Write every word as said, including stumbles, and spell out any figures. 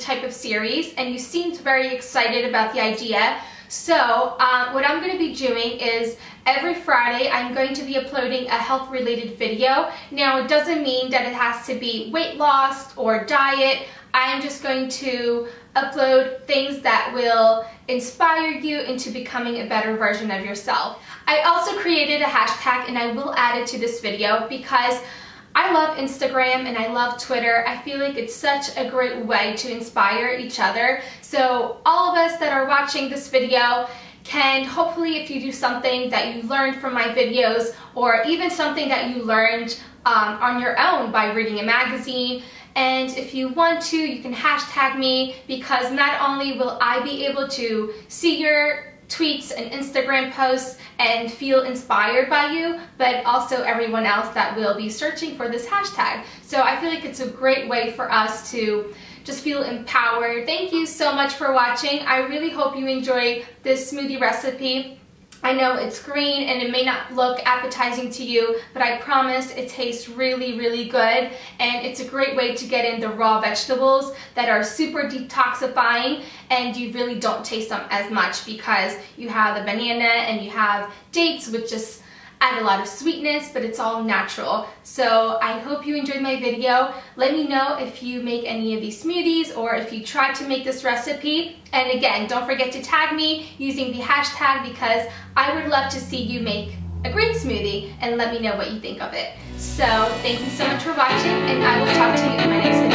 type of series, and you seemed very excited about the idea. So uh, what I'm going to be doing is every Friday I'm going to be uploading a health related video. Now it doesn't mean that it has to be weight loss or diet. I'm just going to upload things that will inspire you into becoming a better version of yourself. I also created a hashtag, and I will add it to this video because I love Instagram and I love Twitter. I feel like it's such a great way to inspire each other. So all of us that are watching this video can hopefully, if you do something that you learned from my videos, or even something that you learned um, on your own by reading a magazine, and if you want to, you can hashtag me, because not only will I be able to see your tweets and Instagram posts and feel inspired by you, but also everyone else that will be searching for this hashtag. So I feel like it's a great way for us to just feel empowered. Thank you so much for watching. I really hope you enjoy this smoothie recipe. I know it's green and it may not look appetizing to you, but I promise it tastes really, really good, and it's a great way to get in the raw vegetables that are super detoxifying, and you really don't taste them as much because you have the banana and you have dates, which just add a lot of sweetness, but it's all natural. So I hope you enjoyed my video. Let me know if you make any of these smoothies or if you try to make this recipe. And again, don't forget to tag me using the hashtag, because I would love to see you make a green smoothie and let me know what you think of it. So thank you so much for watching, and I will talk to you in my next video.